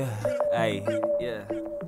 Yeah, hey, yeah.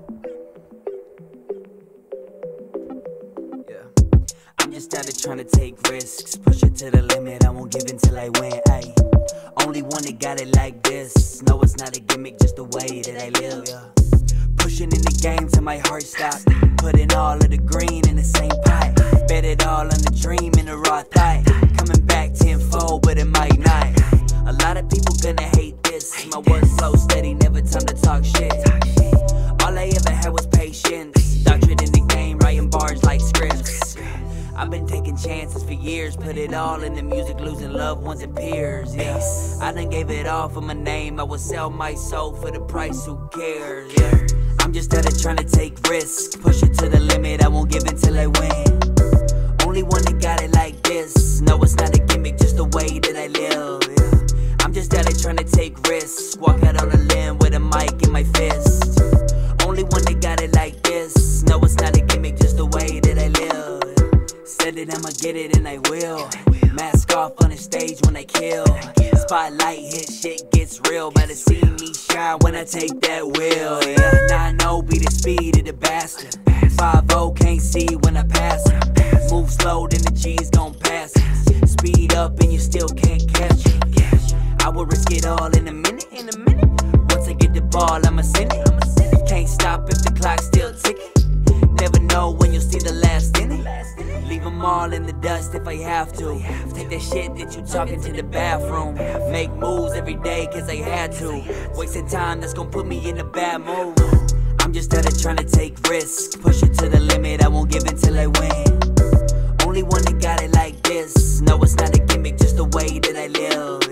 I'm just out here trying to take risks, push it to the limit, I won't give until I win, ayy. Only one that got it like this. No, it's not a gimmick, just the way that I live, yeah. Pushing in the game till my heart stop. Putting all of the green in the same pot. Bet it all on the dream and the raw thought. Coming back tenfold, but it might not. A lot of people gonna hate this. My words flow steady, never time to talk shit. All I ever had was patience. Doctorate in the game, writing bars like scripts. I've been taking chances for years, put it all in the music, losing loved ones and peers, yeah. I done gave it all for my name, I would sell my soul for the price, who cares, yeah. I'm just out here trying to take risks, push it to the limit, I won't give until I win. Only one that got it like this, no it's not a gimmick, just the way that I live, yeah. I'm just out here trying to take risks, walk out on a limb with a mic in my fist. Only one that got it like this, no it's not a gimmick, just the way that I live. Said that I'ma get it and I will. Mask off on the stage when I kill. Spotlight hit, shit gets real. Better see me shine when I take that wheel, yeah. 9-0 be the speed of the bastard. 5-0 can't see when I pass it. Move slow then the G's gon' pass it. Speed up and you still can't catch it. I will risk it all in a minute. Once I get the ball I'ma send it. Can't stop if the clock's still ticking. Never know when you'll see the last inning. Leave them all in the dust if I have to. Take that shit that you talking to the bathroom. Make moves every day cause I had to. Wasting time that's gonna put me in a bad mood. I'm just out here trying to take risks, push it to the limit, I won't give until I win. Only one that got it like this. No it's not a gimmick, just the way that I live.